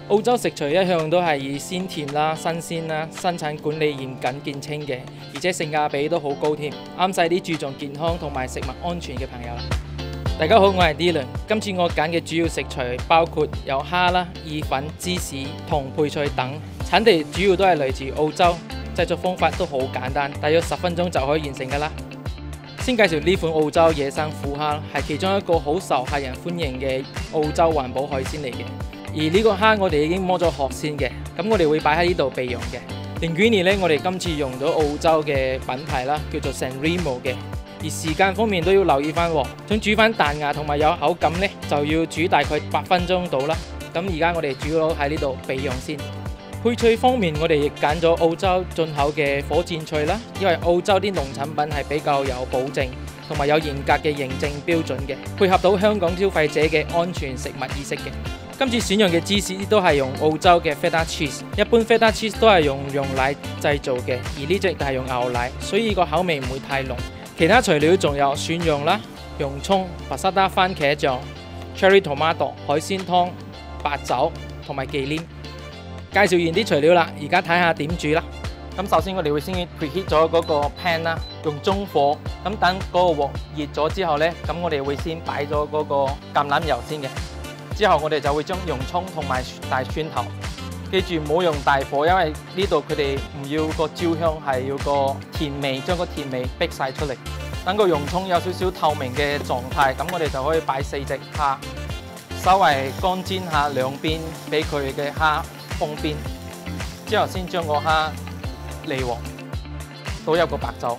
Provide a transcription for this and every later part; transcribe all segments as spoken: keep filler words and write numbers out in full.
澳洲食材一向都係以鮮甜啦、新鮮啦、生產管理嚴謹見稱嘅，而且性價比都好高添，啱晒啲注重健康同埋食物安全嘅朋友啦。大家好，我係 Dylan， 今次我揀嘅主要食材包括有蝦啦、意粉、芝士同配菜等，產地主要都係嚟自澳洲，製作方法都好簡單，大約十分鐘就可以完成㗎啦。先介紹呢款澳洲野生虎蝦，係其中一個好受客人歡迎嘅澳洲環保海鮮嚟嘅。而呢個蝦我哋已經剝咗殼先嘅，咁我哋會擺喺呢度備用嘅。Linguine 咧，我哋今次用咗澳洲嘅品牌啦，叫做 San Remo 嘅。而時間方面都要留意翻喎，想煮翻彈牙同埋有口感呢，就要煮大概八分鐘到啦。咁而家我哋煮咗喺呢度備用先。配菜方面，我哋亦揀咗澳洲進口嘅火箭菜啦，因為澳洲啲農產品係比較有保證，同埋有嚴格嘅認證標準嘅，配合到香港消費者嘅安全食物意識嘅。今次選用嘅芝士都係用澳洲嘅 Feta Cheese， 一般 Feta Cheese 都係用羊奶製造嘅，而呢隻係用牛奶，所以個口味唔會太濃。其他材料仲有蒜蓉啦、洋葱、白沙達番茄醬、Cherry Tomato、海鮮湯、白酒同埋忌廉。介紹完啲材料啦，而家睇下點煮啦。咁首先我哋會先 preheat 咗嗰個 pan 啦，用中火。咁等嗰個鑊熱咗之後呢，咁我哋會先擺咗嗰個橄欖油先嘅。之後我哋就會將洋葱同埋大蒜頭，記住唔好用大火，因為呢度佢哋唔要個焦香，係要個甜味，將個甜味逼晒出嚟。等個洋葱有少少透明嘅狀態，咁我哋就可以擺四隻蝦，稍微乾煎下兩邊，俾佢嘅蝦封邊。之後先將個蝦離鑊，倒入個白酒、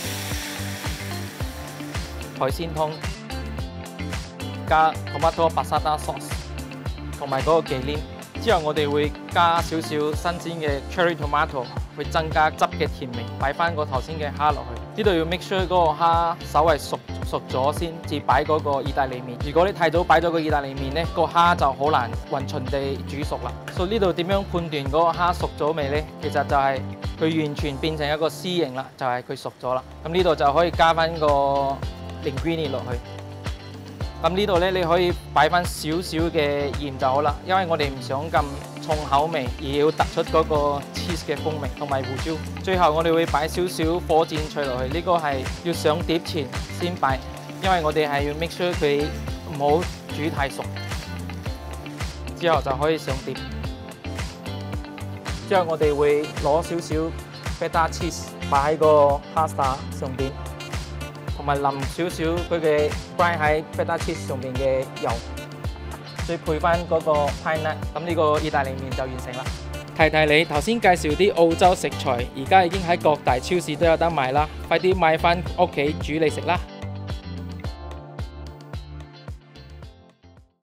海鮮湯。加 tomato passata sauce 同埋嗰個忌廉，之後我哋會加少少新鮮嘅 cherry tomato， 會增加汁嘅甜味。擺翻個頭先嘅蝦落去，呢度要 make sure 嗰個蝦稍微熟熟咗先至擺嗰個意大利麵。如果你太早擺咗個意大利麵呢，個蝦就好難勻循地煮熟啦。所以呢度點樣判斷嗰個蝦熟咗未呢？其實就係佢完全變成一個絲形啦，就係佢熟咗啦。咁呢度就可以加翻個 linguine 落去。咁呢度咧，你可以擺翻少少嘅鹽就好啦，因為我哋唔想咁重口味，而要突出嗰個 cheese 嘅風味同埋胡椒。最後我哋會擺少少火箭菜落去，呢個係要上碟前先擺，因為我哋係要 make sure 佢唔好煮太熟。之後就可以上碟。之後我哋會攞少少 feta cheese 擺喺個 pasta 上邊。同埋淋少少佢嘅 grind 喺 feta cheese 上面嘅油，再配翻嗰個 pine nut， 咁呢個意大利麵就完成啦。提提你頭先介紹啲澳洲食材，而家已經喺各大超市都有得賣啦，快啲買翻屋企煮嚟食啦！